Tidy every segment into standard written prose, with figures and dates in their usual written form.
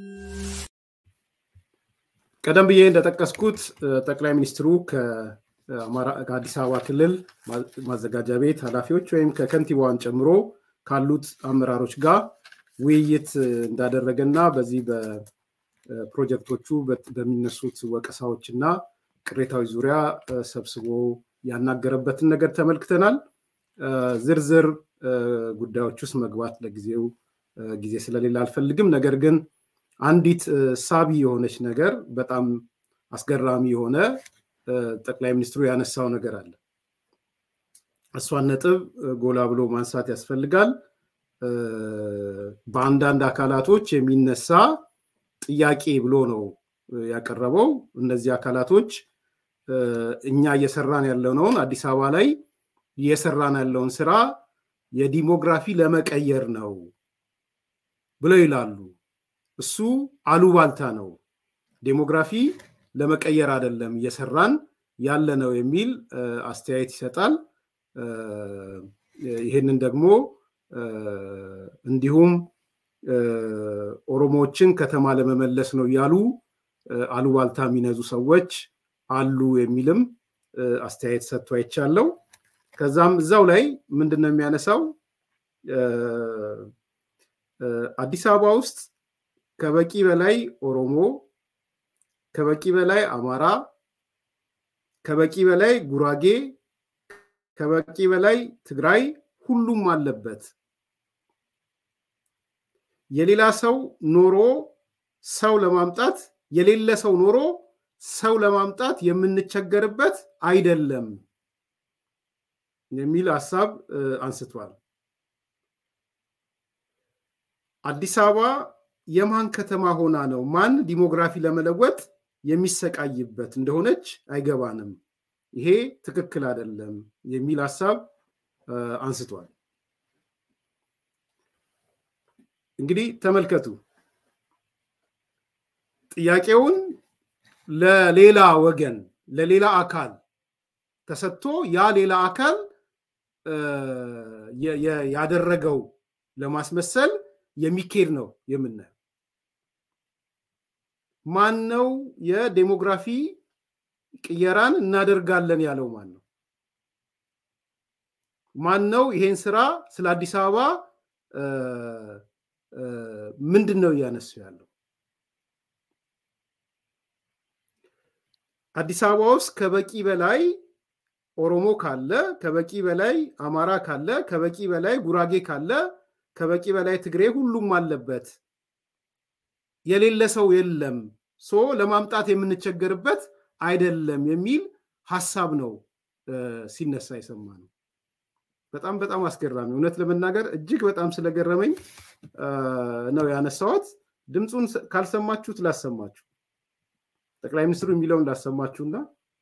ቀደም ብዬ እንደተጠቀስኩት ጠቅላይ ሚኒስትሩ ከአዲስ አበባ ክልል ማዘጋጃ ቤት ኃላፊዎች ወይም ከከንቲባዋን ጨምሮ ካሉት አመራሮች ጋር ውይይት እንዳደረገና በዚህ በፕሮጀክቶቹ በሚነሱት ወቀሳዎችና ቅሬታዎች ዙሪያ ሰብስቦ ያናገረበትን ነገር ተመልክተናል። ዝርዝር ጉዳዮች ውስጥ መግባት ለጊዜው ጊዜ ስለሌለ አልፈልግም። ነገር ግን አንዲት ሳቢ የሆነች ነገር በጣም አስገራሚ የሆነ ጠቅላይ ሚኒስትሩ ያነሳው ነገር አለ። እሷን ነጥብ ጎላ ብሎ ማንሳት ያስፈልጋል። በአንዳንድ አካላቶች የሚነሳ ጥያቄ ብሎ ነው ያቀረበው። እነዚህ አካላቶች እኛ እየሰራን ያለውን አዲስ አበባ ላይ እየሰራን ያለውን ስራ የዲሞግራፊ ለመቀየር ነው ብለው ይላሉ። እሱ አሉባልታ ነው፣ ዲሞግራፊ ለመቀየር አይደለም እየሰራን ያለ ነው የሚል አስተያየት ይሰጣል። ይሄንን ደግሞ እንዲሁም ኦሮሞዎችን ከተማ ለመመለስ ነው ያሉ አሉባልታ የሚነዙ ሰዎች አሉ የሚልም አስተያየት ሰጥቶ አይቻለው። ከዛም እዛው ላይ ምንድነው የሚያነሳው አዲስ አበባ ውስጥ ከበቂ በላይ ኦሮሞ፣ ከበቂ በላይ አማራ፣ ከበቂ በላይ ጉራጌ፣ ከበቂ በላይ ትግራይ ሁሉም አለበት። የሌላ ሰው ኖሮ ሰው ለማምጣት የሌለ ሰው ኖሮ ሰው ለማምጣት የምንቸገርበት አይደለም የሚል ሐሳብ አንስቷል። አዲስ አበባ የማን ከተማ ሆና ነው ማን ዲሞግራፊ ለመለወጥ የሚሰቃይበት እንደሆነች አይገባንም፣ ይሄ ትክክል አይደለም የሚል ሐሳብ አንስቷል። እንግዲህ ተመልከቱ፣ ጥያቄውን ለሌላ ወገን ለሌላ አካል ተሰጥቶ ያ ሌላ አካል ያደረገው ለማስመሰል የሚኬድ ነው የምናየው። ማን ነው የዲሞግራፊ ቅየራን እናደርጋለን ያለው? ማን ነው ይሄን ስራ ስለ አዲስ አበባ ምንድነው ያነሱ ያለው? አዲስ አበባ ውስጥ ከበቂ በላይ ኦሮሞ ካለ፣ ከበቂ በላይ አማራ ካለ፣ ከበቂ በላይ ጉራጌ ካለ፣ ከበቂ በላይ ትግሬ ሁሉም አለበት፣ የሌለ ሰው የለም፣ ሶ ለማምጣት የምንቸገርበት አይደለም የሚል ሐሳብ ነው ሲነሳ የሰማነው። በጣም በጣም አስገራሚ፣ እውነት ለመናገር እጅግ በጣም ስለገረመኝ ነው ያነሳሁት። ድምጹን ካልሰማችሁት ላሰማችሁ፣ ጠቅላይ ሚኒስትሩ የሚለውን ላሰማችሁና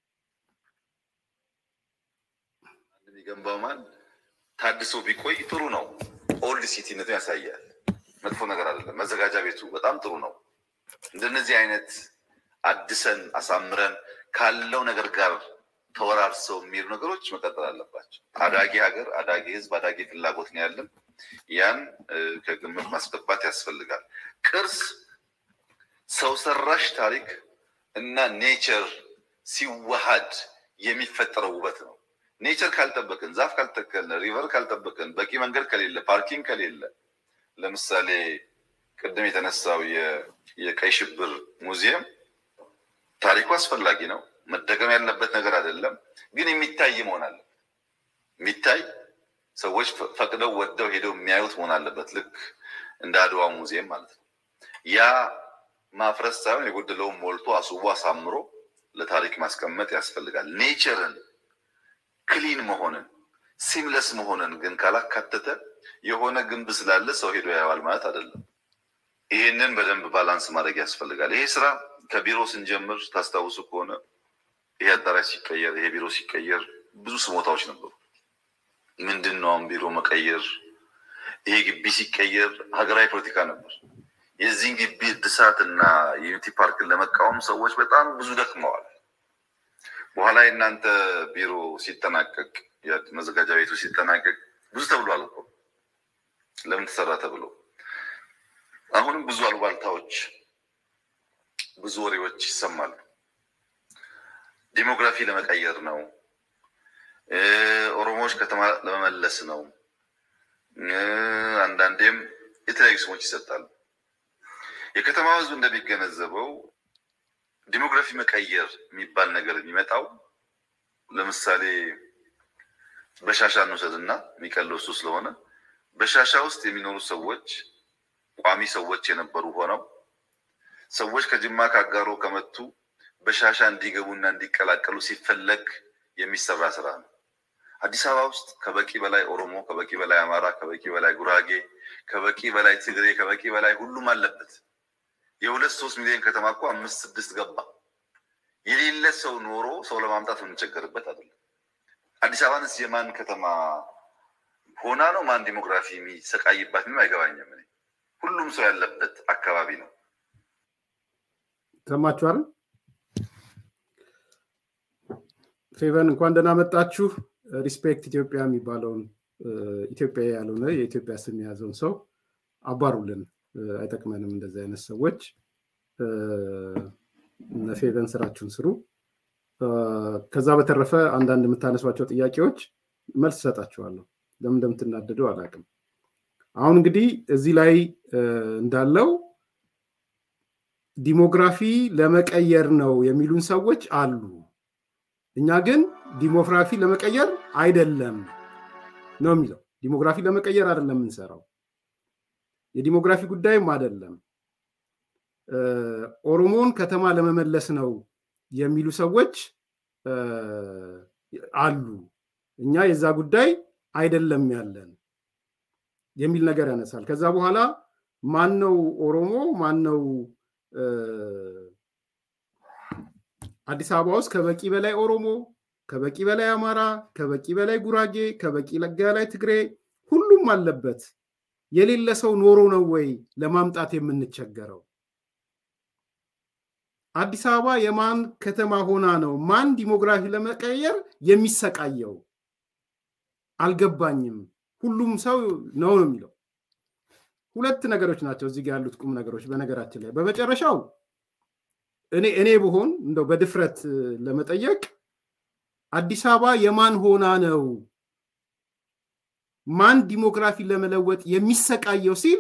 ገንባማን ታድሶ ቢቆይ ጥሩ ነው። ኦልድ ሲቲነቱ ያሳያል፣ መጥፎ ነገር አይደለም። መዘጋጃ ቤቱ በጣም ጥሩ ነው። እንደነዚህ አይነት አድሰን አሳምረን ካለው ነገር ጋር ተወራርሰው የሚሉ ነገሮች መቀጠል አለባቸው። አዳጊ ሀገር፣ አዳጊ ህዝብ፣ አዳጊ ፍላጎት ነው ያለን። ያን ከግምት ማስገባት ያስፈልጋል። ቅርስ፣ ሰው ሰራሽ ታሪክ እና ኔቸር ሲዋሃድ የሚፈጠረው ውበት ነው። ኔቸር ካልጠበቅን፣ ዛፍ ካልተከልን፣ ሪቨር ካልጠበቅን፣ በቂ መንገድ ከሌለ፣ ፓርኪንግ ከሌለ፣ ለምሳሌ ቅድም የተነሳው የቀይ ሽብር ሙዚየም ታሪኩ አስፈላጊ ነው፣ መደገም ያለበት ነገር አይደለም፣ ግን የሚታይ መሆን አለበት። የሚታይ ሰዎች ፈቅደው ወደው ሄደው የሚያዩት መሆን አለበት፣ ልክ እንደ አድዋ ሙዚየም ማለት ነው። ያ ማፍረስ ሳይሆን የጎደለውን ሞልቶ አስውቦ አሳምሮ ለታሪክ ማስቀመጥ ያስፈልጋል። ኔቸርን ክሊን መሆንን ሲምለስ መሆንን ግን ካላካተተ የሆነ ግንብ ስላለ ሰው ሄዶ ያያዋል ማለት አይደለም። ይሄንን በደንብ ባላንስ ማድረግ ያስፈልጋል። ይሄ ስራ ከቢሮ ስንጀምር ታስታውሱ ከሆነ ይሄ አዳራሽ ሲቀየር፣ ይሄ ቢሮ ሲቀየር ብዙ ስሞታዎች ነበሩ። ምንድነው ቢሮ መቀየር? ይሄ ግቢ ሲቀየር ሀገራዊ ፖለቲካ ነበር። የዚህ ግቢ እድሳትና ዩኒቲ ፓርክን ለመቃወም ሰዎች በጣም ብዙ ደክመዋል። በኋላ የእናንተ ቢሮ ሲጠናቀቅ፣ መዘጋጃ ቤቱ ሲጠናቀቅ ብዙ ተብሏል እኮ ለምን ተሰራ ተብሎ። አሁንም ብዙ አሉባልታዎች ብዙ ወሬዎች ይሰማሉ። ዲሞግራፊ ለመቀየር ነው፣ ኦሮሞዎች ከተማ ለመመለስ ነው፣ አንዳንዴም የተለያዩ ስሞች ይሰጣሉ። የከተማው ህዝብ እንደሚገነዘበው ዲሞግራፊ መቀየር የሚባል ነገር የሚመጣው ለምሳሌ በሻሻ እንውሰድና የሚቀለው እሱ ስለሆነ በሻሻ ውስጥ የሚኖሩ ሰዎች ቋሚ ሰዎች የነበሩ ሆነው ሰዎች ከጅማ ካጋሮ ከመጡ በሻሻ እንዲገቡና እንዲቀላቀሉ ሲፈለግ የሚሰራ ስራ ነው። አዲስ አበባ ውስጥ ከበቂ በላይ ኦሮሞ፣ ከበቂ በላይ አማራ፣ ከበቂ በላይ ጉራጌ፣ ከበቂ በላይ ትግሬ፣ ከበቂ በላይ ሁሉም አለበት። የ2-3 ሚሊዮን ከተማ እኮ 5-6 ገባ። የሌለ ሰው ኖሮ ሰው ለማምጣት የምንቸገርበት አይደለም። አዲስ አበባንስ የማን ከተማ ሆና ነው ማን ዲሞግራፊ የሚሰቃይባት? ምንም አይገባኝም። ሁሉም ሰው ያለበት አካባቢ ነው። ሰማችኋል? ፌቨን እንኳን ደህና መጣችሁ። ሪስፔክት ኢትዮጵያ የሚባለውን ኢትዮጵያ ያልሆነ የኢትዮጵያ ስም የያዘውን ሰው አባሩልን። አይጠቅመንም እንደዚህ አይነት ሰዎች። ፌቨን ስራችሁን ስሩ። ከዛ በተረፈ አንዳንድ የምታነሷቸው ጥያቄዎች መልስ ሰጣችኋለሁ። ለምን እንደምትናደዱ አላውቅም። አሁን እንግዲህ እዚህ ላይ እንዳለው ዲሞግራፊ ለመቀየር ነው የሚሉን ሰዎች አሉ። እኛ ግን ዲሞግራፊ ለመቀየር አይደለም ነው የሚለው። ዲሞግራፊ ለመቀየር አይደለም የምንሰራው። የዲሞግራፊ ጉዳይም አይደለም። ኦሮሞን ከተማ ለመመለስ ነው የሚሉ ሰዎች አሉ። እኛ የዛ ጉዳይ አይደለም ያለን የሚል ነገር ያነሳል። ከዛ በኋላ ማን ነው ኦሮሞ? ማን ነው አዲስ አበባ ውስጥ ከበቂ በላይ ኦሮሞ፣ ከበቂ በላይ አማራ፣ ከበቂ በላይ ጉራጌ፣ ከበቂ በላይ ትግሬ ሁሉም አለበት። የሌለ ሰው ኖሮ ነው ወይ ለማምጣት የምንቸገረው? አዲስ አበባ የማን ከተማ ሆና ነው ማን ዲሞግራፊ ለመቀየር የሚሰቃየው? አልገባኝም። ሁሉም ሰው ነው የሚለው። ሁለት ነገሮች ናቸው እዚህ ጋር ያሉት ቁም ነገሮች። በነገራችን ላይ በመጨረሻው እኔ ብሆን እንደው በድፍረት ለመጠየቅ አዲስ አበባ የማን ሆና ነው ማን ዲሞግራፊ ለመለወጥ የሚሰቃየው ሲል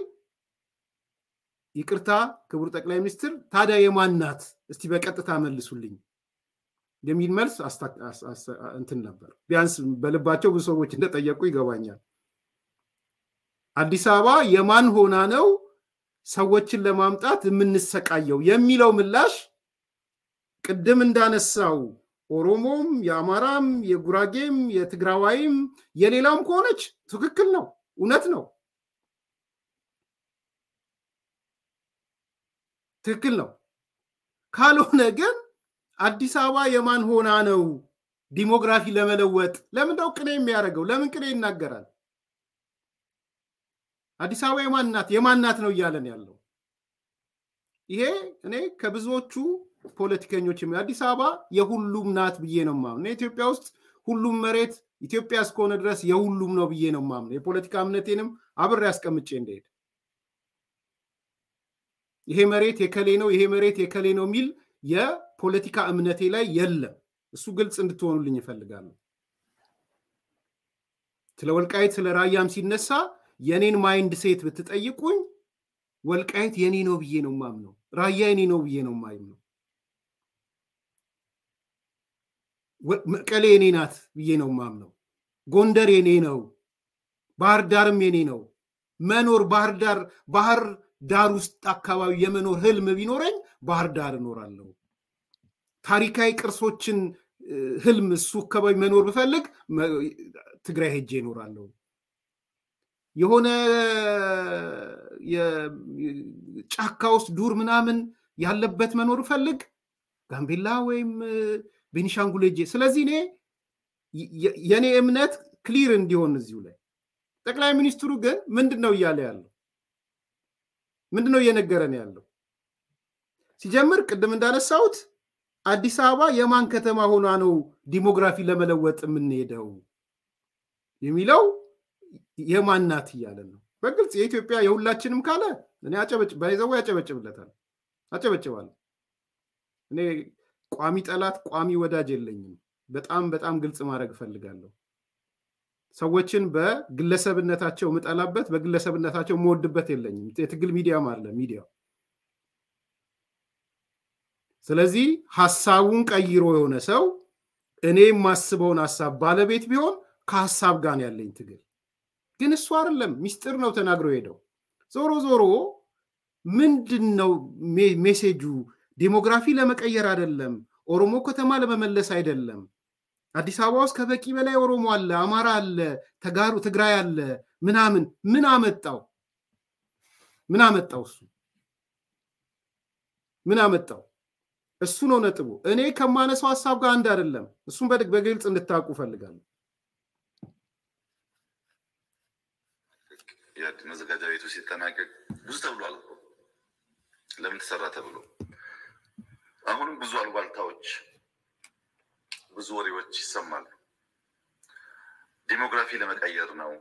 ይቅርታ ክቡር ጠቅላይ ሚኒስትር ታዲያ የማን ናት? እስቲ በቀጥታ መልሱልኝ የሚል መልስ እንትን ነበር። ቢያንስ በልባቸው ብዙ ሰዎች እንደጠየቁ ይገባኛል። አዲስ አበባ የማን ሆና ነው ሰዎችን ለማምጣት የምንሰቃየው የሚለው ምላሽ ቅድም እንዳነሳው ኦሮሞም፣ የአማራም፣ የጉራጌም፣ የትግራዋይም የሌላውም ከሆነች ትክክል ነው፣ እውነት ነው፣ ትክክል ነው። ካልሆነ ግን አዲስ አበባ የማን ሆና ነው ዲሞግራፊ ለመለወጥ ለምን ነው ቅኔ የሚያደርገው? ለምን ቅኔ ይናገራል? አዲስ አበባ የማን ናት ነው እያለን ያለው። ይሄ እኔ ከብዙዎቹ ፖለቲከኞች አዲስ አበባ የሁሉም ናት ብዬ ነው የማምነው። ኢትዮጵያ ውስጥ ሁሉም መሬት ኢትዮጵያ እስከሆነ ድረስ የሁሉም ነው ብዬ ነው የማምነው። የፖለቲካ እምነቴንም አብሬ አስቀምጬ እንደሄድ ይሄ መሬት የከሌ ነው ይሄ መሬት የከሌ ነው የሚል የፖለቲካ እምነቴ ላይ የለም። እሱ ግልጽ እንድትሆኑልኝ እፈልጋለሁ። ስለ ወልቃይት ስለ ራያም ሲነሳ የኔን ማይንድ ሴት ብትጠይቁኝ ወልቃይት የኔ ነው ብዬ ነው የማምነው። ራያ የኔ ነው ብዬ ነው የማምነው። መቀሌ የኔ ናት ብዬ ነው የማምነው። ጎንደር የኔ ነው፣ ባህር ዳርም የኔ ነው። መኖር ባህር ዳር ውስጥ አካባቢ የመኖር ህልም ቢኖረኝ ባህር ዳር እኖራለሁ። ታሪካዊ ቅርሶችን ህልም እሱ አካባቢ መኖር ብፈልግ ትግራይ ሄጄ እኖራለሁ። የሆነ የጫካ ውስጥ ዱር ምናምን ያለበት መኖር ፈልግ ጋምቤላ ወይም ቤኒሻንጉል ሄጄ። ስለዚህ የኔ እምነት ክሊር እንዲሆን እዚሁ ላይ ጠቅላይ ሚኒስትሩ ግን ምንድነው እያለ ያለው? ምንድነው እየነገረን ያለው? ሲጀምር ቅድም እንዳነሳሁት አዲስ አበባ የማን ከተማ ሆና ነው ዲሞግራፊ ለመለወጥ የምንሄደው የሚለው የማን ናት እያለን ነው። በግልጽ የኢትዮጵያ የሁላችንም ካለ እኔ ባይዘው ያጨበጭብለታል፣ አጨበጭባለሁ። እኔ ቋሚ ጠላት ቋሚ ወዳጅ የለኝም በጣም ግልጽ ማድረግ ፈልጋለሁ ሰዎችን በግለሰብነታቸው መጣላበት በግለሰብነታቸው መወድበት የለኝም የትግል ሚዲያም አለ ሚዲያው ስለዚህ ሐሳቡን ቀይሮ የሆነ ሰው እኔ ማስበውን ሐሳብ ባለቤት ቢሆን ከሐሳብ ጋር ያለኝ ትግል ግን እሱ አይደለም ሚስጥር ነው ተናግሮ ሄደው ዞሮ ምንድነው ሜሴጁ ዲሞግራፊ ለመቀየር አይደለም ኦሮሞ ከተማ ለመመለስ አይደለም አዲስ አበባ ውስጥ ከበቂ በላይ ኦሮሞ አለ አማራ አለ ተጋሩ ትግራይ አለ ምናምን ምን አመጣው እሱ ነው ነጥቡ እኔ ከማነሳው ሐሳብ ጋር አንድ አይደለም እሱን በግልጽ እንድታውቁ ፈልጋለሁ መዘጋጃ ቤቱ ሲጠናቀቅ ብዙ ተብሏል ለምን ተሰራ ተብሎ አሁንም ብዙ አልባልታዎች ብዙ ወሬዎች ይሰማሉ ዲሞግራፊ ለመቀየር ነው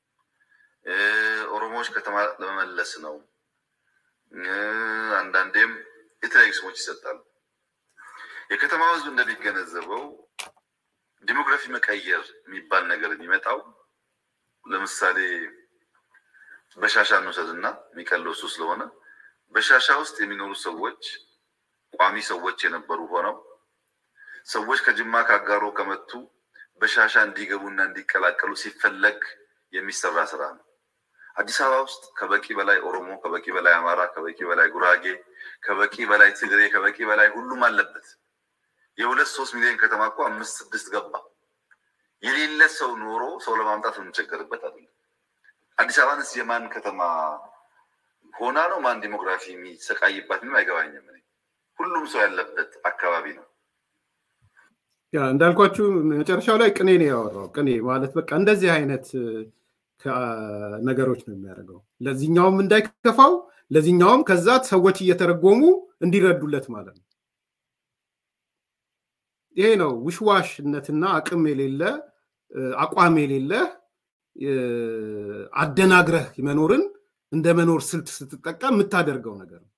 ኦሮሞዎች ከተማ ለመመለስ ነው አንዳንዴም የተለያዩ ስሞች ይሰጣሉ የከተማው ህዝብ እንደሚገነዘበው ዲሞግራፊ መቀየር የሚባል ነገር የሚመጣው ለምሳሌ በሻሻ እንውሰድና የሚቀለው እሱ ስለሆነ በሻሻ ውስጥ የሚኖሩ ሰዎች ቋሚ ሰዎች የነበሩ ሆነው ሰዎች ከጅማ ካጋሮ ከመጡ በሻሻ እንዲገቡና እንዲቀላቀሉ ሲፈለግ የሚሰራ ስራ ነው አዲስ አበባ ውስጥ ከበቂ በላይ ኦሮሞ ከበቂ በላይ አማራ ከበቂ በላይ ጉራጌ ከበቂ በላይ ትግሬ ከበቂ በላይ ሁሉም አለበት የ2-3 ሚሊዮን ከተማ እኮ 5-6 ገባ የሌለ ሰው ኖሮ ሰው ለማምጣት እንቸገርበት አይደል አዲስ አበባንስ የማን ከተማ ሆና ነው ማን ዲሞግራፊ የሚሰቃይባት ነው አይገባኝም ሁሉም ሰው ያለበት አካባቢ ነው ያ እንዳልኳችሁ መጨረሻው ላይ ቅኔ ነው ያወራው ቅኔ ማለት በቃ እንደዚህ አይነት ነገሮች ነው የሚያደርገው ለዚህኛውም እንዳይከፋው ለዚህኛውም ከዛ ሰዎች እየተረጎሙ እንዲረዱለት ማለት ነው ይሄ ነው ውሽዋሽነትና አቅም የሌለ አቋም የሌለ አደናግረህ መኖርን እንደ መኖር ስልት ስትጠቀም የምታደርገው ነገር ነው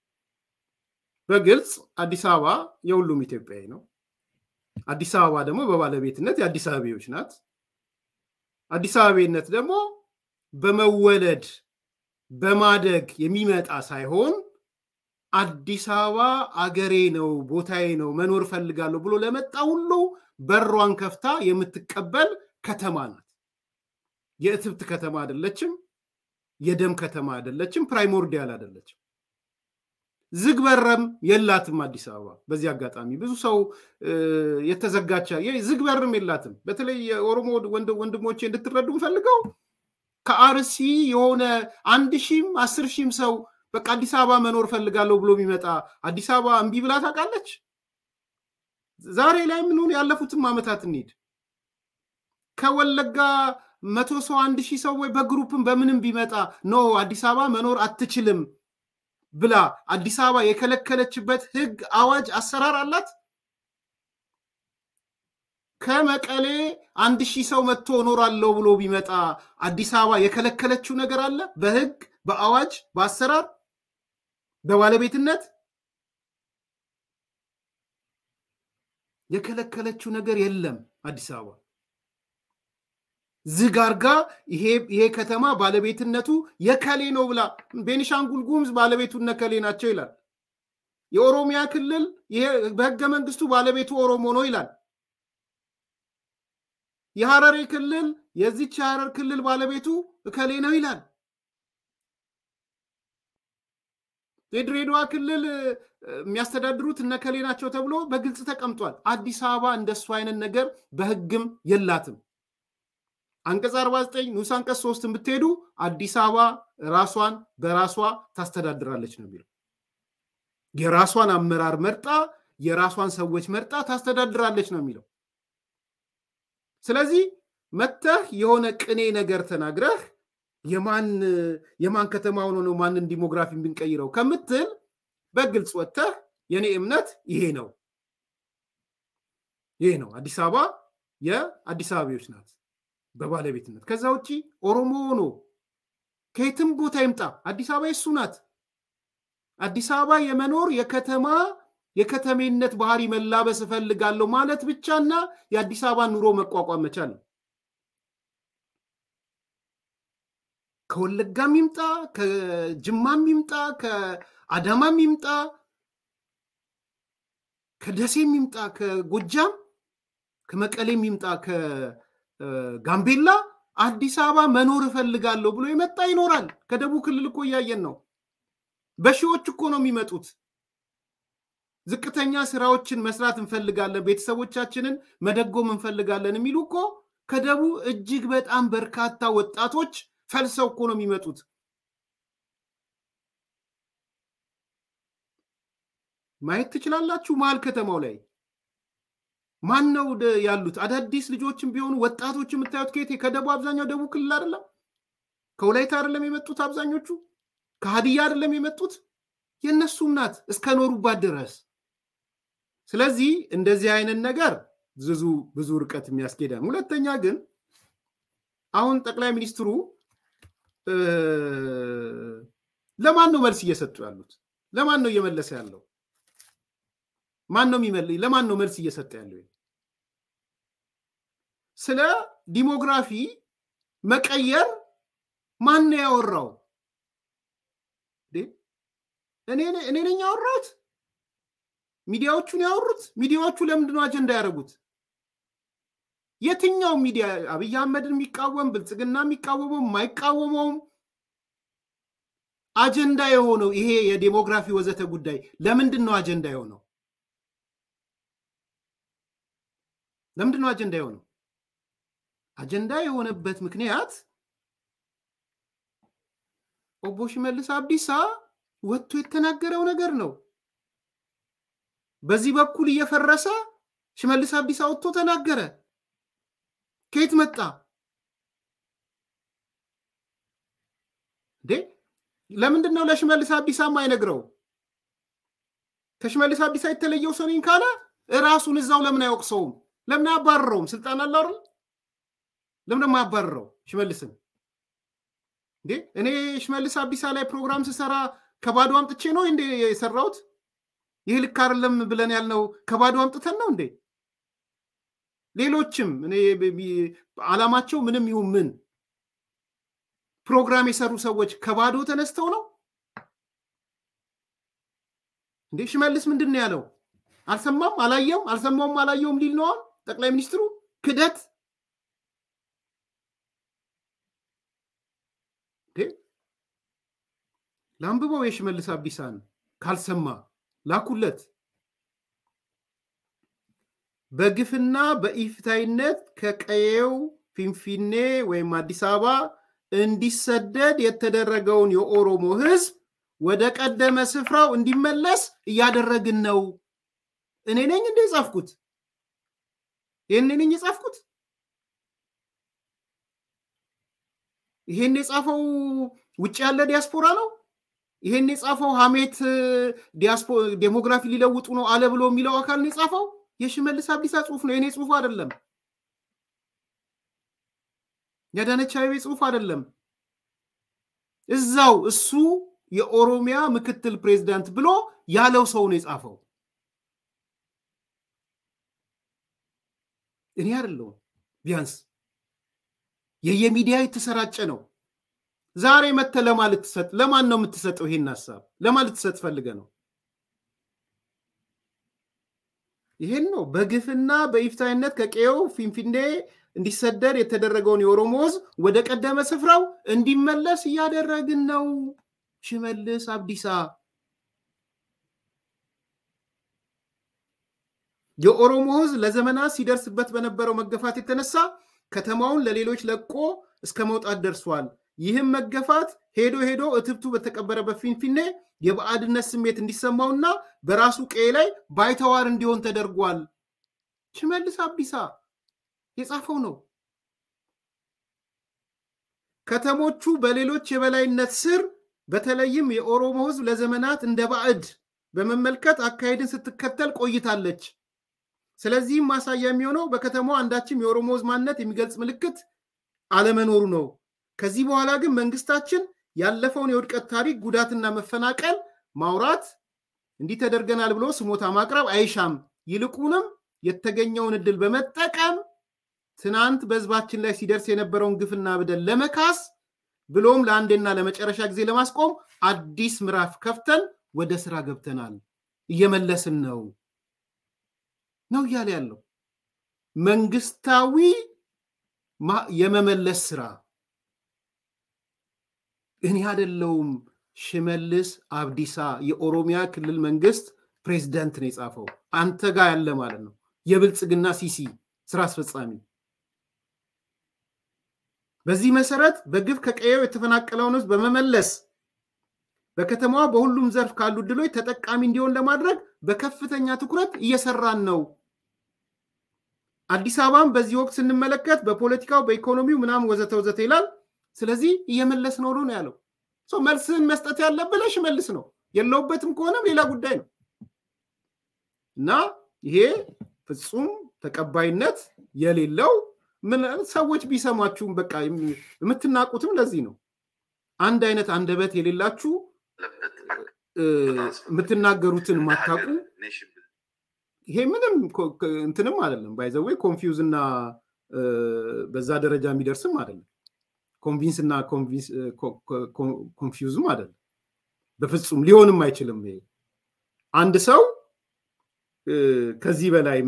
በግልጽ አዲስ አበባ የሁሉም ኢትዮጵያዊ ነው አዲስ አበባ ደግሞ በባለቤትነት የአዲስ አበባዎች ናት አዲስ አበባነት ደግሞ በመወለድ በማደግ የሚመጣ ሳይሆን አዲስ አበባ አገሬ ነው ቦታዬ ነው መኖር ፈልጋለሁ ብሎ ለመጣ ሁሉ በሯን ከፍታ የምትቀበል ከተማ ናት የእትብት ከተማ አይደለችም የደም ከተማ አይደለችም ፕራይሞርዲያል አይደለችም ዝግበረም የላትም አዲስ አበባ በዚህ አጋጣሚ ብዙ ሰው የተዘጋቻ ዝግበረም የላትም በተለይ የኦሮሞ ወንድሞቼ እንድትረዱ ፈልገው ከአርሲ የሆነ 1000 10,000 ሰው በቃ አዲስ አበባ መኖር ፈልጋለሁ ብሎ ቢመጣ አዲስ አበባ እምቢ ብላ ታውቃለች ዛሬ ላይ ምን ሆነ ያለፉትም አመታት እንሂድ ከወለጋ 100 ሰው 1000 ሰው ወይ በግሩፕም በምንም ቢመጣ ኖ አዲስ አበባ መኖር አትችልም ብላ አዲስ አበባ የከለከለችበት ህግ አዋጅ አሰራር አላት ከመቀሌ 1000 ሰው መጥቶ ኖራለው ብሎ ቢመጣ አዲስ አበባ የከለከለችው ነገር አለ በህግ በአዋጅ በአሰራር በባለቤትነት የከለከለችው ነገር የለም አዲስ አበባ ዝጋርጋ ይሄ ከተማ ባለቤትነቱ የከሌ ነው ብላ ቤኒሻንጉል ጉሙዝ ባለቤቱን ነከሌ ናቸው ይላል የኦሮሚያ ክልል ይሄ በህገ መንግስቱ ባለቤቱ ኦሮሞ ነው ይላል የሐረሪ ክልል የዚች ሐረር ክልል ባለቤቱ ከሌ ነው ይላል የድሬዳዋ ክልል የሚያስተዳድሩት ነከሌ ናቸው ተብሎ በግልጽ ተቀምጧል አዲስ አበባ እንደሱ አይነት ነገር በህግም የላትም አንቀጽ 49 ንዑስ አንቀጽ 3 ብትሄዱ አዲስ አበባ ራሷን በራሷ ታስተዳድራለች ነው የሚለው የራሷን አመራር መርጣ የራሷን ሰዎች መርጣ ታስተዳድራለች ነው የሚለው ስለዚህ መተህ የሆነ ቅኔ ነገር ተናግረህ የማን ከተማ ሆኖ ነው ማንን ዲሞግራፊ ብንቀይረው ከምትል በግልጽ ወጥተህ የኔ እምነት ይሄ ነው አዲስ አበባ የአዲስ አበባዎች ናት በባለቤትነት ከዛ ውጪ ኦሮሞ ሆኖ ከየትም ቦታ ይምጣ አዲስ አበባ እሱ ናት አዲስ አበባ የመኖር የከተማ የከተሜነት ባህሪ መላበስ ፈልጋለሁ ማለት ብቻና የአዲስ አበባ ኑሮ መቋቋም መቻል ከወለጋም ይምጣ ከጅማም ይምጣ ከአዳማም ይምጣ ከደሴም ይምጣ ከጎጃም ከመቀሌም ይምጣ ከጋምቤላ አዲስ አበባ መኖር ፈልጋለሁ ብሎ የመጣ ይኖራል ከደቡብ ክልል እኮ ያየን ነው በሺዎች እኮ ነው የሚመጡት ዝቅተኛ ስራዎችን መስራት እንፈልጋለን ቤተሰቦቻችንን መደጎም እንፈልጋለን የሚሉ እኮ ከደቡብ እጅግ በጣም በርካታ ወጣቶች ፈልሰው እኮ ነው የሚመጡት ማየት ትችላላችሁ መሃል ከተማው ላይ ማን ነው ያሉት አዳዲስ ልጆችም ቢሆኑ ወጣቶችም የምታዩት ከደቡብ አብዛኛው ደቡብ ክልል አይደለም ከወላይታ አይደለም የመጡት አብዛኞቹ ከሀዲያ አይደለም የመጡት የነሱም ናት እስከ ኖሩባት ድረስ ስለዚህ እንደዚህ አይነት ነገር ብዙ ርቀት የሚያስኬዳል ሁለተኛ ግን አሁን ጠቅላይ ሚኒስትሩ ለማን ነው መልስ እየሰጡ ያሉት ለማን ነው እየመለሰ ያለው ማን ነው የሚመልስ ለማን ነው መልስ እየሰጠ ያለው ስለ ዲሞግራፊ መቀየር ማን ነው ያወራው እኔ ነኝ ያወራሁት ሚዲያዎቹን ያወሩት ሚዲያዎቹ ለምንድነው አጀንዳ ያደረጉት የትኛው ሚዲያ አብይ አህመድን የሚቃወም ብልጽግና የሚቃወመው ማይቃወመው አጀንዳ የሆነው ይሄ የዲሞግራፊ ወዘተ ጉዳይ ለምንድነው አጀንዳ የሆነው ለምንድነው አጀንዳ የሆነው አጀንዳ የሆነበት ምክንያት ኦቦ ሽመልስ አብዲሳ ወጥቶ የተናገረው ነገር ነው በዚህ በኩል እየፈረሰ ሽመልስ አብዲሳ ወጥቶ ተናገረ ከየት መጣ ለምንድነው ለሽመልስ አብዲሳ ማይነግረው ከሽመልስ አብዲሳ የተለየው ሰው ነኝ ካለ ራሱን እዛው ለምን አይወቅሰውም ለምን አባረረው ስልጣን አለው አይደል ለምን ማባረረው ሽመልስን እኔ ሽመልስ አብዲሳ ላይ ፕሮግራም ሲሰራ ከባዶ አምጥቼ ነው እንዴ የሰራውት ይህ ልክ አይደለም ብለን ያልነው ከባዶ አምጥተን ነው እንዴ ሌሎችም እኔ አላማቸው ምንም ይሁን ምን ፕሮግራም የሰሩ ሰዎች ከባዶ ተነስተው ነው እንዴ ሽመልስ ምንድነው ያለው አልሰማውም አላየውም ሊል ነው ጠቅላይ ሚኒስትሩ ክደት ላምብበው የሽመልስ አብዲሳን ካልሰማ ላኩለት በግፍና በኢፍታይነት ከቀየው ፊንፊኔ ወይም አዲስ አበባ እንዲሰደድ የተደረገውን የኦሮሞ ህዝብ ወደ ቀደመ ስፍራው እንዲመለስ እያደረግን ነው እኔ ነኝ እንደ ጻፍኩት ይሄን የጻፈው ውጭ ያለ ዲያስፖራ ነው ይሄን የጻፈው ሐሜት ዲሞግራፊ ሊለውጡ ነው አለ ብሎ የሚለው አካል ነው የጻፈው የሽመልስ አብዲሳ ጽሁፍ ነው የኔ ጽሁፍ አይደለም ያዳነች አቤቤ ጽሁፍ አይደለም እዛው እሱ የኦሮሚያ ምክትል ፕሬዝዳንት ብሎ ያለው ሰው ነው የጻፈው እኔ አይደለም ቢያንስ የየሚዲያ የተሰራጨ ነው ዛሬ መተ ለማን ነው የምትሰጠው ይሄን ሐሳብ ለማን ልትሰጥ ፈልገ ነው ይሄን ነው በግፍና በኢፍታይነት ከቀየው ፊንፊኔ እንዲሰደድ የተደረገውን የኦሮሞ ህዝብ ወደ ቀደመ ስፍራው እንዲመለስ እያደረግን ነው ሽመልስ አብዲሳ የኦሮሞ ህዝብ ለዘመናት ሲደርስበት በነበረው መገፋት የተነሳ ከተማውን ለሌሎች ለቆ እስከ መውጣት ደርሷል ይህም መገፋት ሄዶ እትብቱ በተቀበረበት ፊንፊኔ የባዕድነት ስሜት እንዲሰማውና በራሱ ቀይ ላይ ባይተዋር እንዲሆን ተደርጓል ሽመልስ አብዲሳ የጻፈው ነው ከተሞቹ በሌሎች የበላይነት ስር በተለይም የኦሮሞ ህዝብ ለዘመናት እንደ ባዕድ በመመልከት አካሄድን ስትከተል ቆይታለች ስለዚህ ማሳያ የሚሆነው በከተማው አንዳችም የኦሮሞ ህዝብ ማንነት የሚገልጽ ምልክት አለመኖሩ ነው ከዚህ በኋላ ግን መንግስታችን ያለፈውን የውድቀት ታሪክ ጉዳትና መፈናቀል ማውራት እንዲህ ተደርገናል ብሎ ስሞታ ማቅረብ አይሻም ይልቁንም የተገኘውን እድል በመጠቀም ትናንት በህዝባችን ላይ ሲደርስ የነበረውን ግፍና በደል ለመካስ ብሎም ለአንዴና ለመጨረሻ ጊዜ ለማስቆም አዲስ ምዕራፍ ከፍተን ወደ ስራ ገብተናል እየመለስን ነው ያለ ያለው መንግስታዊ የመመለስ ስራ እኔ አይደለሁም ሽመልስ አብዲሳ የኦሮሚያ ክልል መንግስት ፕሬዝዳንት ነው የጻፈው አንተ ጋር ያለ ማለት ነው የብልጽግና ሲሲ ስራ አስፈጻሚ በዚህ መሰረት በግፍ ከቀየው የተፈናቀለውን ህዝብ በመመለስ በከተማዋ በሁሉም ዘርፍ ካሉ ድሎች ተጠቃሚ እንዲሆን ለማድረግ በከፍተኛ ትኩረት እየሰራን ነው አዲስ አበባም በዚህ ወቅት ስንመለከት በፖለቲካው በኢኮኖሚው ምናም ወዘተ ይላል ስለዚህ እየመለስ ነው ያለው መልስን መስጠት ያለብለሽ መልስ ነው የለውበትም ከሆነም ሌላ ጉዳይ ነው እና ይሄ ፍጹም ተቀባይነት የሌለው ምን ሰዎች ቢሰማችሁም በቃ የምትናቁትም ለዚህ ነው አንድ አይነት አንደበት የሌላችሁ የምትናገሩትን ማታቁ ይሄ ምንም እንትንም አይደለም ባይዘው ኮንፊውዝ እና በዛ ደረጃ የሚደርስም አይደለም ኮንቪንስ እና ኮንፊውዝም አይደለም በፍጹም ሊሆንም አይችልም ይሄ አንድ ሰው ከዚህ በላይ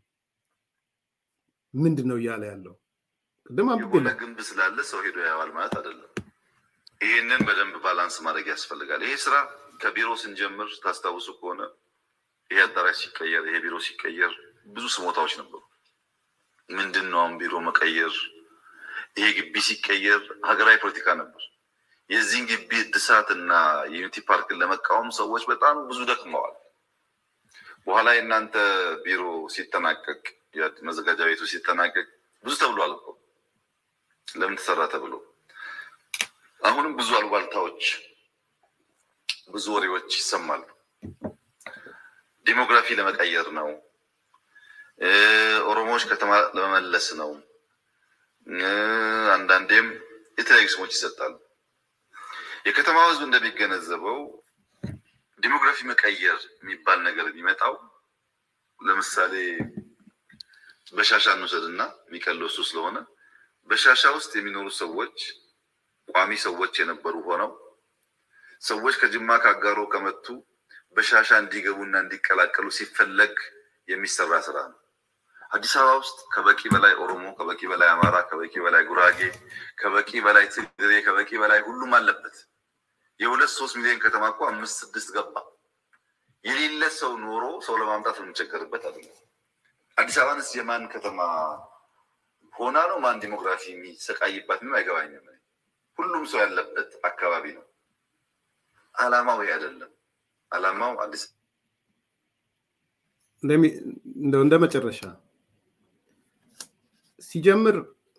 ምንድነው ያለ ያለው ቅድም አብገለ ግንብ ስላለ ሰው ሄዶ ያዋል ማለት አይደለም ይሄንን በደንብ ባላንስ ማድረግ ያስፈልጋል ይሄ ስራ ከቢሮ ስንጀምር ታስታውሱ ከሆነ ይሄ አዳራሽ ሲቀየር ይሄ ቢሮ ሲቀየር ብዙ ስሞታዎች ነበሩ ምንድነው ቢሮ መቀየር ይሄ ግቢ ሲቀየር ሀገራዊ ፖለቲካ ነበር የዚህን ግቢ እድሳትና ዩኒቲ ፓርክን ለመቃወም ሰዎች በጣም ብዙ ደክመዋል በኋላ እናንተ ቢሮ ሲተናቀቅ የመዘጋጃ ቤቱ ሲተናቀቅ ብዙ ተብሏል እኮ ለምን ተሰራ ተብሎ አሁንም ብዙ አልባልታዎች ብዙ ወሬዎች ይሰማሉ ዲሞግራፊ ለመቀየር ነው ኦሮሞዎች ከተማ ለመመለስ ነው አንዳንዴም የተለያዩ ስሞች ይሰጣሉ የከተማው ህዝብ እንደሚገነዘበው ዲሞግራፊ መቀየር የሚባል ነገር የሚመጣው ለምሳሌ በሻሻ እንውሰድና የሚቀለው እሱ ስለሆነ በሻሻ ውስጥ የሚኖሩ ሰዎች ቋሚ ሰዎች የነበሩ ሆነው ሰዎች ከጅማ ካጋሮ ከመጡ በሻሻ እንዲገቡና እንዲቀላቀሉ ሲፈለግ የሚሰራ ስራ ነው አዲስ አበባ ውስጥ ከበቂ በላይ ኦሮሞ ከበቂ በላይ አማራ ከበቂ በላይ ጉራጌ ከበቂ በላይ ትግሬ ከበቂ በላይ ሁሉም አለበት የ2-3 ሚሊዮን ከተማ እኮ 5-6 ገባ የሌለ ሰው ኖሮ ሰው ለማምጣት የምንቸገርበት አይደለም አዲስ አበባንስ የማን ከተማ ሆና ነው ማን ዲሞግራፊ የሚሰቃይባት ምን አይገባኝም ሁሉም ሰው ያለበት አካባቢ ነው አላማው አይደለም አላማው አዲስ እንደመጨረሻ ሲጀምር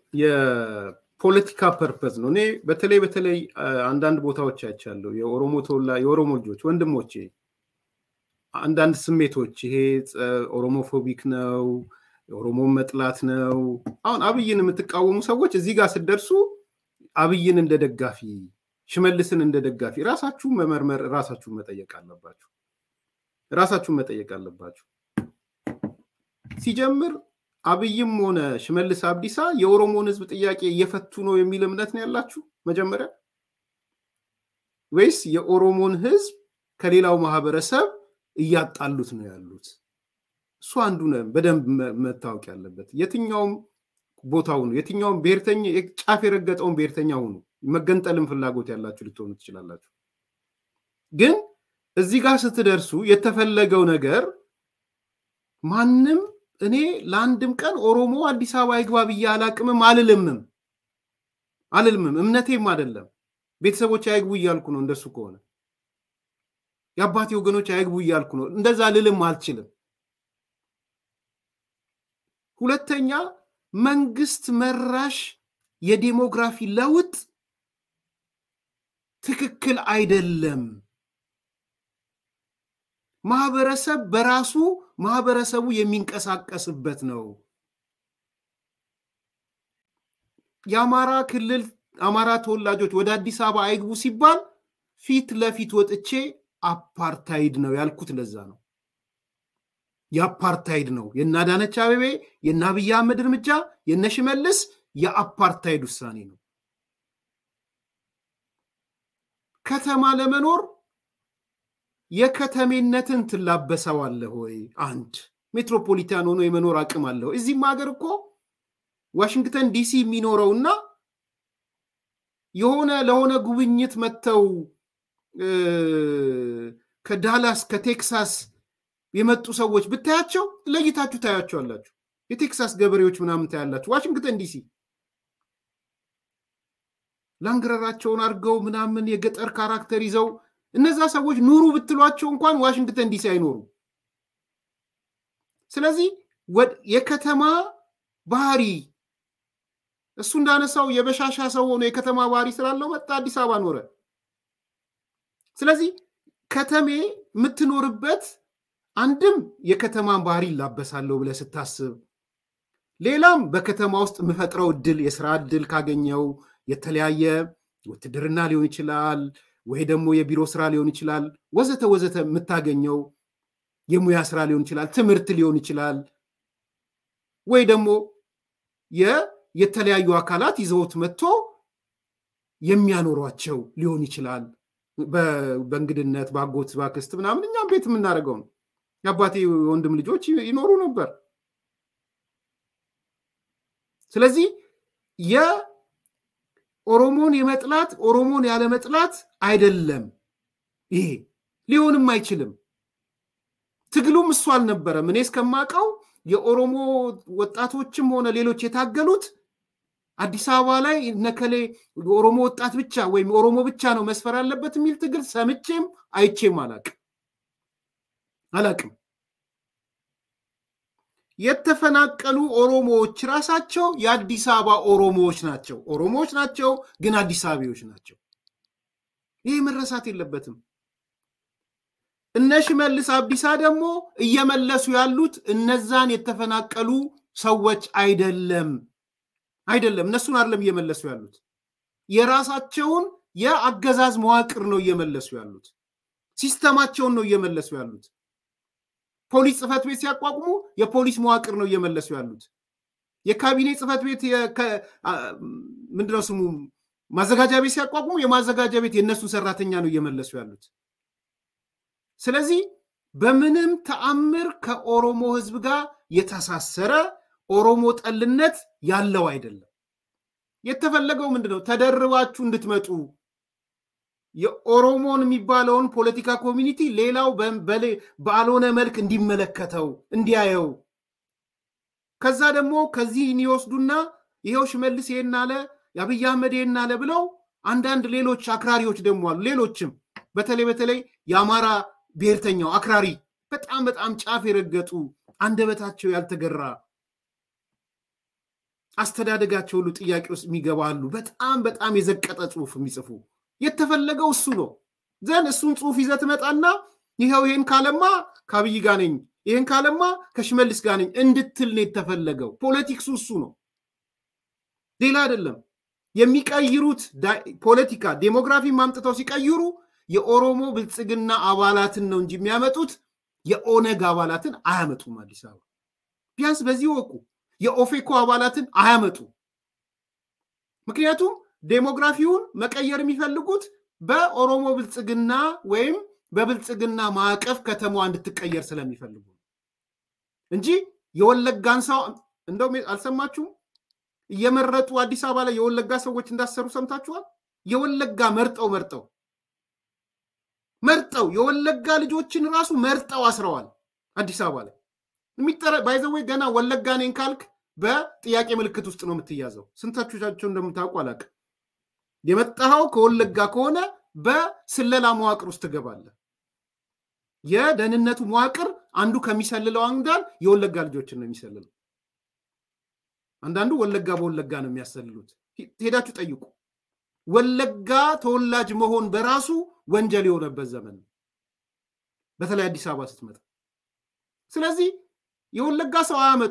የፖለቲካ ፐርፐዝ ነው እኔ በተለይ አንዳንድ ቦታዎች አይቻለሁ የኦሮሞ ልጆች ወንድሞቼ አንዳንድ ስሜቶች ይሄ ኦሮሞፎቢክ ነው ኦሮሞ መጥላት ነው አሁን አብይን የምትቃወሙ ሰዎች እዚህ ጋር ሲደርሱ አብይን እንደደጋፊ ሽመልስን እንደደጋፊ ራሳችሁ መመርመር ራሳችሁ መጠየቅ አለባችሁ ሲጀምር አብይም ሆነ ሽመልስ አብዲሳ የኦሮሞን ህዝብ ጥያቄ እየፈቱ ነው የሚል እምነት ነው ያላችሁ መጀመሪያ ወይስ የኦሮሞን ህዝብ ከሌላው ማህበረሰብ እያጣሉት ነው ያሉት እሱ አንዱ ነው በደንብ መታወቅ ያለበት የትኛውም ቦታው ነው የትኛውም ብሔርተኛ ጫፍ የረገጠውን ብሔርተኛው ነው መገንጠልም ፍላጎት ያላችሁ ልትሆኑ ትችላላችሁ ግን እዚህ ጋር ስትደርሱ የተፈለገው ነገር ማንንም እኔ ለአንድም ቀን ኦሮሞ አዲስ አበባ ይግባ ብያላቅምም አልልምም እምነቴም አይደለም ቤተሰቦች አይግቡ ይያልኩ ነው እንደሱ ከሆነ ያባቴ ወገኖች አይግቡ ይያልኩ ነው እንደዛ ልልም አልችልም ሁለተኛ መንግስት መራሽ የዲሞግራፊ ለውጥ ትክክል አይደለም ማህበረሰብ በራሱ ማህበረሰቡ የሚንቀሳቀስበት ነው የአማራ ክልል አማራ ተወላጆች ወደ አዲስ አበባ አይግቡ ሲባል ፊት ለፊት ወጥቼ አፓርታይድ ነው ያልኩት ለዛ ነው። የአፓርታይድ ነው የናዳነች አቤቤ የናብይ አህመድ እርምጃ የነሽመልስ የአፓርታይድ ውሳኔ ነው። ከተማ ለመኖር የከተሜነትን ትላበሰዋለህ ወይ? አንድ ሜትሮፖሊታን ሆኖ የመኖር አቅም አለው? እዚህም ሀገር እኮ ዋሽንግተን ዲሲ የሚኖረውና የሆነ ለሆነ ጉብኝት መተው ከዳላስ ከቴክሳስ የመጡ ሰዎች ብታያቸው ለይታችሁ ታያቸዋላችሁ። የቴክሳስ ገበሬዎች ምናምን ታያላችሁ። ዋሽንግተን ዲሲ ላንግረራቸውን አድርገው ምናምን የገጠር ካራክተር ይዘው እነዛ ሰዎች ኑሩ ብትሏቸው እንኳን ዋሽንግተን ዲሲ አይኖሩ። ስለዚህ የከተማ ባህሪ እሱ እንዳነሳው የበሻሻ ሰው ሆኖ የከተማ ባህሪ ስላለው መጣ አዲስ አበባ ኖረ። ስለዚህ ከተሜ የምትኖርበት አንድም የከተማን ባህሪ ላበሳለው ብለ ስታስብ፣ ሌላም በከተማ ውስጥ መፈጥረው እድል የሥራ እድል ካገኘው የተለያየ ውትድርና ሊሆን ይችላል ወይ ደግሞ የቢሮ ስራ ሊሆን ይችላል ወዘተ ወዘተ የምታገኘው የሙያ ስራ ሊሆን ይችላል ትምህርት ሊሆን ይችላል ወይ ደግሞ የተለያዩ አካላት ይዘውት መጥቶ የሚያኖሯቸው ሊሆን ይችላል። በእንግድነት ባጎት ባክስት ምናምን እኛም ቤት የምናደርገው ነው። የአባቴ ወንድም ልጆች ይኖሩ ነበር። ስለዚህ የኦሮሞን የመጥላት ኦሮሞን ያለ መጥላት አይደለም። ይሄ ሊሆንም አይችልም። ትግሉም እሱ አልነበረም። እኔ እስከማውቀው የኦሮሞ ወጣቶችም ሆነ ሌሎች የታገሉት አዲስ አበባ ላይ ነከሌ ኦሮሞ ወጣት ብቻ ወይም ኦሮሞ ብቻ ነው መስፈር ያለበት የሚል ትግል ሰምቼም አይቼም አላቅም። የተፈናቀሉ ኦሮሞዎች ራሳቸው የአዲስ አበባ ኦሮሞዎች ናቸው ግን አዲስ አበባዎች ናቸው። ይሄ መረሳት የለበትም። እነሽመልስ አብዲሳ ደግሞ እየመለሱ ያሉት እነዛን የተፈናቀሉ ሰዎች አይደለም እነሱን አይደለም እየመለሱ ያሉት የራሳቸውን የአገዛዝ መዋቅር ነው እየመለሱ ያሉት። ሲስተማቸውን ነው እየመለሱ ያሉት። ፖሊስ ጽፈት ቤት ሲያቋቁሙ የፖሊስ መዋቅር ነው እየመለሱ ያሉት። የካቢኔ ጽፈት ቤት ምንድነው ስሙ ማዘጋጃ ቤት ሲያቋቁሙ የማዘጋጃ ቤት የነሱ ሰራተኛ ነው እየመለሱ ያሉት። ስለዚህ በምንም ተአምር ከኦሮሞ ህዝብ ጋር የተሳሰረ ኦሮሞ ጠልነት ያለው አይደለም። የተፈለገው ምንድነው ተደርባችሁ እንድትመጡ የኦሮሞን የሚባለውን ፖለቲካ ኮሚኒቲ ሌላው ባልሆነ መልክ እንዲመለከተው እንዲያየው ከዛ ደግሞ ከዚህ ይወስዱና ይሄው ሽመልስ ይሄን አለ የአብይ አህመድ ይሄን አለ ብለው አንዳንድ ሌሎች አክራሪዎች ደግሞ አሉ። ሌሎችም በተለይ የአማራ ብሔርተኛው አክራሪ በጣም ጫፍ የረገጡ አንደበታቸው ያልተገራ አስተዳደጋቸው ሁሉ ጥያቄ ውስጥ የሚገባሉ በጣም የዘቀጠ ጽሁፍ የሚጽፉ የተፈለገው እሱ ነው። ዘን እሱን ጽሁፍ ይዘት መጣና ይሄው ይሄን ካለማ ከአብይ ጋር ነኝ ይሄን ካለማ ከሽመልስ ጋር ነኝ እንድትል ነው የተፈለገው። ፖለቲክሱ እሱ ነው ሌላ አይደለም። የሚቀይሩት ፖለቲካ ዴሞግራፊ ማምጥተው ሲቀይሩ የኦሮሞ ብልጽግና አባላትን ነው እንጂ የሚያመጡት የኦነግ አባላትን አያመጡም። አዲስ አበባ ቢያንስ በዚህ ወቁ የኦፌኮ አባላትን አያመጡ። ምክንያቱም ዴሞግራፊውን መቀየር የሚፈልጉት በኦሮሞ ብልጽግና ወይም በብልጽግና ማዕቀፍ ከተማዋ እንድትቀየር ስለሚፈልጉ እንጂ የወለጋን ሰው እንደው አልሰማችሁም? እየመረጡ አዲስ አበባ ላይ የወለጋ ሰዎች እንዳሰሩ ሰምታችኋል? የወለጋ መርጠው የወለጋ ልጆችን ራሱ መርጠው አስረዋል አዲስ አበባ ላይ። ባይዘወይ ገና ወለጋ ነኝ ካልክ በጥያቄ ምልክት ውስጥ ነው የምትያዘው። ስንታችሁ እንደምታውቁ አላውቅም። የመጣው ከወለጋ ከሆነ በስለላ መዋቅር ውስጥ ትገባለህ። የደህንነቱ መዋቅር አንዱ ከሚሰልለው አንዳል የወለጋ ልጆችን ነው የሚሰልለው። አንዳንዱ ወለጋ በወለጋ ነው የሚያሰልሉት። ሄዳችሁ ጠይቁ። ወለጋ ተወላጅ መሆን በራሱ ወንጀል የሆነበት ዘመን ነው በተለይ አዲስ አበባ ስትመጣ። ስለዚህ የወለጋ ሰው አያመጡ።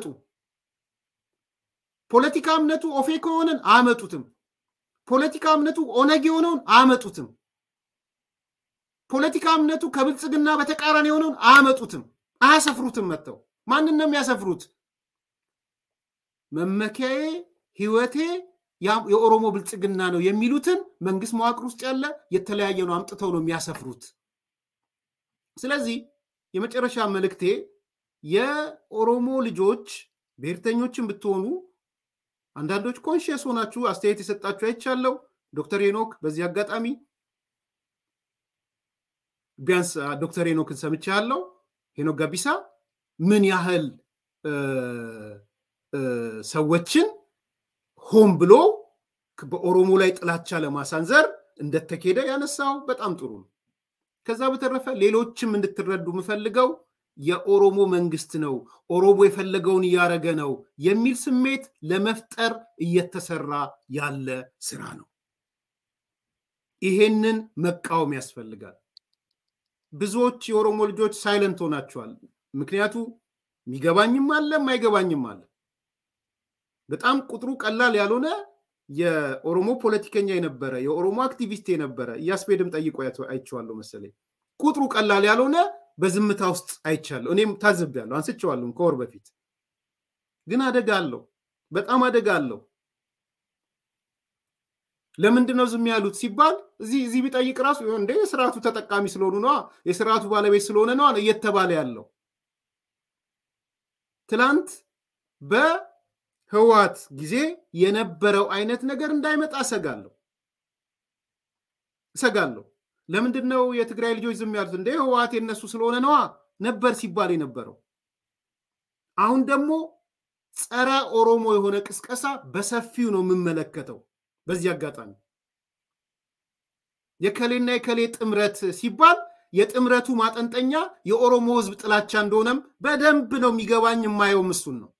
ፖለቲካ እምነቱ ኦፌኮ ሆነን አያመጡትም። ፖለቲካ እምነቱ ኦነግ ሆነውን አያመጡትም። ፖለቲካ እምነቱ ከብልጽግና በተቃራኒ የሆነውን አያመጡትም፣ አያሰፍሩትም። መጥተው ማንን ነው የሚያሰፍሩት? መመኪያዬ ህይወቴ የኦሮሞ ብልጽግና ነው የሚሉትን መንግስት መዋቅር ውስጥ ያለ የተለያየ ነው አምጥተው ነው የሚያሰፍሩት። ስለዚህ የመጨረሻ መልእክቴ የኦሮሞ ልጆች ብሔርተኞችን ብትሆኑ አንዳንዶች ኮንሺየስ ሆናችሁ አስተያየት የሰጣችሁ አይቻለው። ዶክተር ሄኖክ በዚህ አጋጣሚ ቢያንስ ዶክተር ሄኖክን ሰምቻለሁ። ሄኖክ ጋቢሳ ምን ያህል ሰዎችን ሆን ብሎ በኦሮሞ ላይ ጥላቻ ለማሳንዘር እንደተከደ ያነሳው በጣም ጥሩ ነው። ከዛ በተረፈ ሌሎችም እንድትረዱ ምፈልገው የኦሮሞ መንግስት ነው ኦሮሞ የፈለገውን ያረገ ነው የሚል ስሜት ለመፍጠር እየተሰራ ያለ ስራ ነው። ይሄንን መቃወም ያስፈልጋል። ብዙዎች የኦሮሞ ልጆች ሳይለንት ሆናቸዋል። ምክንያቱ የሚገባኝም አለ የማይገባኝም አለ። በጣም ቁጥሩ ቀላል ያልሆነ የኦሮሞ ፖለቲከኛ የነበረ የኦሮሞ አክቲቪስት የነበረ ያስፔድም ጠይቆ አይቻለሁ መሰለኝ። ቁጥሩ ቀላል ያልሆነ በዝምታ ውስጥ አይቻለሁ። እኔም ታዝቤያለሁ፣ አንስቼዋለሁ ከወር በፊት። ግን አደጋ አለው፣ በጣም አደጋ አለው። ለምንድነው ዝም ያሉት ሲባል እዚህ ቢጠይቅ ራሱ እንደ የሥርዓቱ ተጠቃሚ ስለሆኑ ነው የሥርዓቱ ባለቤት ስለሆነ ነው እየተባለ ያለው። ትላንት በህዋት ጊዜ የነበረው አይነት ነገር እንዳይመጣ ሰጋለሁ። ለምንድነው የትግራይ ልጆች ዝም ያሉት? እንደ ህዋት የነሱ ስለሆነ ነው ነበር ሲባል የነበረው። አሁን ደግሞ ጸረ ኦሮሞ የሆነ ቅስቀሳ በሰፊው ነው የምመለከተው። በዚህ አጋጣሚ የከሌና የከሌ ጥምረት ሲባል የጥምረቱ ማጠንጠኛ የኦሮሞ ህዝብ ጥላቻ እንደሆነም በደንብ ነው የሚገባኝ። የማየው እሱን ነው።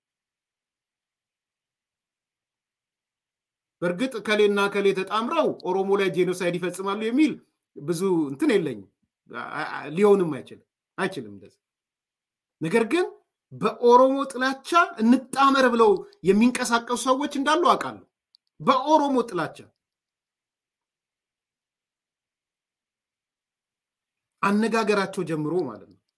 በርግጥ ከሌና ከሌ ተጣምረው ኦሮሞ ላይ ጄኖሳይድ ይፈጽማሉ የሚል ብዙ እንትን የለኝም። ሊሆንም አይችልም እንደዚህ። ነገር ግን በኦሮሞ ጥላቻ እንጣመር ብለው የሚንቀሳቀሱ ሰዎች እንዳሉ አውቃለሁ። በኦሮሞ ጥላቻ አነጋገራቸው ጀምሮ ማለት ነው።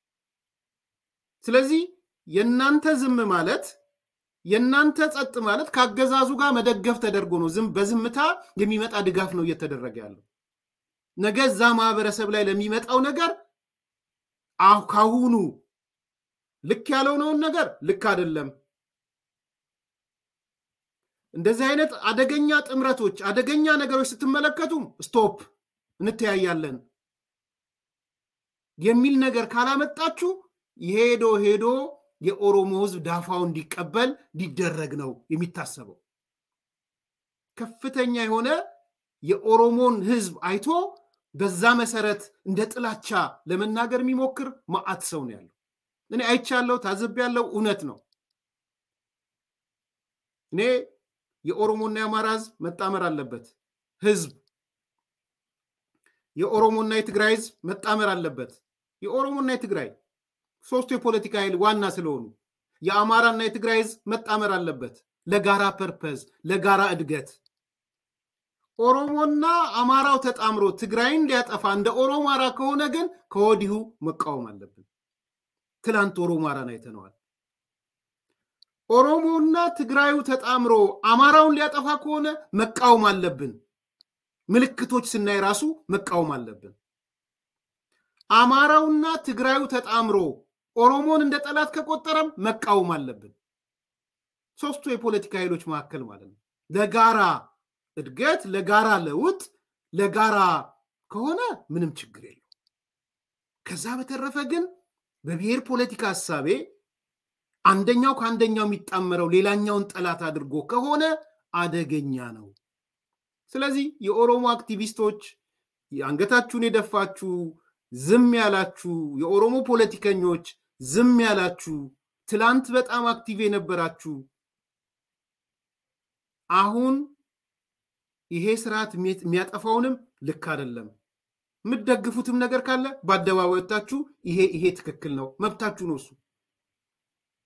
ስለዚህ የናንተ ዝም ማለት የናንተ ጸጥ ማለት ካገዛዙ ጋር መደገፍ ተደርጎ ነው በዝምታ የሚመጣ ድጋፍ ነው እየተደረገ ያለው። ነገዛ ማህበረሰብ ላይ ለሚመጣው ነገር ካሁኑ ልክ ያለው ነው ነገር ልክ አይደለም። እንደዚህ አይነት አደገኛ ጥምረቶች አደገኛ ነገሮች ስትመለከቱ ስቶፕ እንተያያለን የሚል ነገር ካላመጣችሁ ሄዶ የኦሮሞ ህዝብ ዳፋው እንዲቀበል ሊደረግ ነው የሚታሰበው። ከፍተኛ የሆነ የኦሮሞን ህዝብ አይቶ በዛ መሰረት እንደ ጥላቻ ለመናገር የሚሞክር ማአት ሰው ነው ያለው። እኔ አይቻለሁ፣ ታዝቤያለሁ። እውነት ነው። እኔ የኦሮሞና የአማራ ህዝብ መጣመር አለበት። ህዝብ የኦሮሞና የትግራይ ህዝብ መጣመር አለበት። የኦሮሞና የትግራይ ሶስቱ የፖለቲካ ኃይል ዋና ስለሆኑ የአማራና የትግራይ ህዝብ መጣመር አለበት ለጋራ ፐርፐዝ ለጋራ እድገት። ኦሮሞና አማራው ተጣምሮ ትግራይን ሊያጠፋ እንደ ኦሮማራ ከሆነ ግን ከወዲሁ መቃወም አለብን። ትላንት ኦሮማራን አይተነዋል። ኦሮሞና ትግራዩ ተጣምሮ አማራውን ሊያጠፋ ከሆነ መቃወም አለብን። ምልክቶች ስናይ ራሱ መቃወም አለብን። አማራውና ትግራዩ ተጣምሮ ኦሮሞን እንደ ጠላት ከቆጠረም መቃወም አለብን። ሶስቱ የፖለቲካ ኃይሎች መካከል ማለት ነው። ለጋራ እድገት ለጋራ ለውጥ ለጋራ ከሆነ ምንም ችግር የለው። ከዛ በተረፈ ግን በብሔር ፖለቲካ ሐሳቤ አንደኛው ከአንደኛው የሚጣመረው ሌላኛውን ጠላት አድርጎ ከሆነ አደገኛ ነው። ስለዚህ የኦሮሞ አክቲቪስቶች አንገታችሁን የደፋችሁ ዝም ያላችሁ የኦሮሞ ፖለቲከኞች ዝም ያላችሁ ትላንት በጣም አክቲቭ የነበራችሁ አሁን ይሄ ስርዓት የሚያጠፋውንም ልክ አይደለም ምትደግፉትም ነገር ካለ በአደባባይ ወጣችሁ ይሄ ትክክል ነው መብታችሁ ነው እሱ።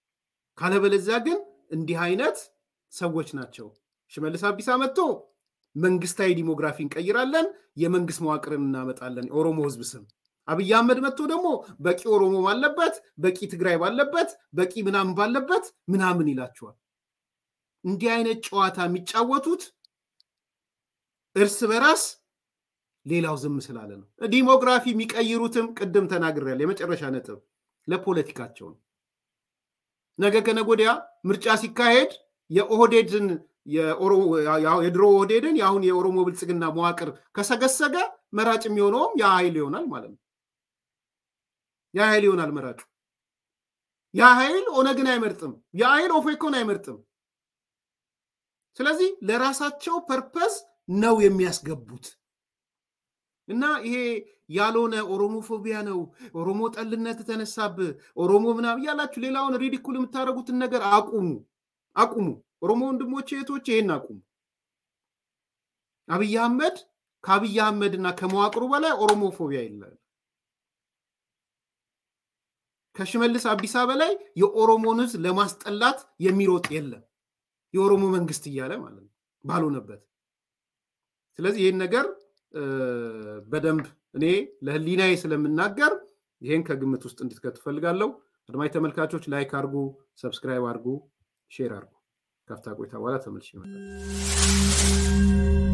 ካለበለዚያ ግን እንዲህ አይነት ሰዎች ናቸው ሽመልስ አብዲሳ መጥቶ መንግስታዊ ዲሞግራፊ እንቀይራለን የመንግስት መዋቅርን እናመጣለን ኦሮሞ ህዝብ ስም አብይ አህመድ መጥቶ ደግሞ በቂ ኦሮሞ ባለበት በቂ ትግራይ ባለበት በቂ ምናምን ባለበት ምናምን ይላቸዋል እንዲህ አይነት ጨዋታ የሚጫወቱት እርስ በራስ ሌላው ዝም ስላለ ነው ዲሞግራፊ የሚቀይሩትም ቅድም ተናግሬያለሁ የመጨረሻ ነጥብ ለፖለቲካቸው ነው ነገ ከነጎዲያ ምርጫ ሲካሄድ የኦህዴድን የድሮ ኦህዴድን ያሁን የኦሮሞ ብልጽግና መዋቅር ከሰገሰገ መራጭ የሚሆነውም ያ ኃይል ይሆናል ማለት ነው ያ ኃይል ይሆናል መራጩ ያ ኃይል ኦነግን አይመርጥም ያ ኃይል ኦፌኮን አይመርጥም ስለዚህ ለራሳቸው ፐርፐስ ነው የሚያስገቡት እና ይሄ ያልሆነ ኦሮሞፎቢያ ነው ኦሮሞ ጠልነት ተነሳብ ኦሮሞ ምናምን ያላችሁ ሌላውን ሪዲኩል የምታረጉትን ነገር አቁሙ ኦሮሞ ወንድሞቼ እህቶቼ ይሄን አቁሙ አብይ አህመድ ከአብይ አህመድና ከመዋቅሩ በላይ ኦሮሞፎቢያ ይላል ከሽመልስ አብዲሳ በላይ የኦሮሞን ህዝብ ለማስጠላት የሚሮጥ የለም የኦሮሞ መንግስት ይያለ ማለት ነው ባልሆነበት ስለዚህ ይሄን ነገር በደንብ እኔ ለህሊናዬ ስለምናገር ይሄን ከግምት ውስጥ እንድትከቱ ፈልጋለሁ አድማጭ ተመልካቾች ላይክ አድርጉ ሰብስክራይብ አድርጉ ሼር አድርጉ ካፍታ ቆይታ በኋላ ተመልሼ እመጣለሁ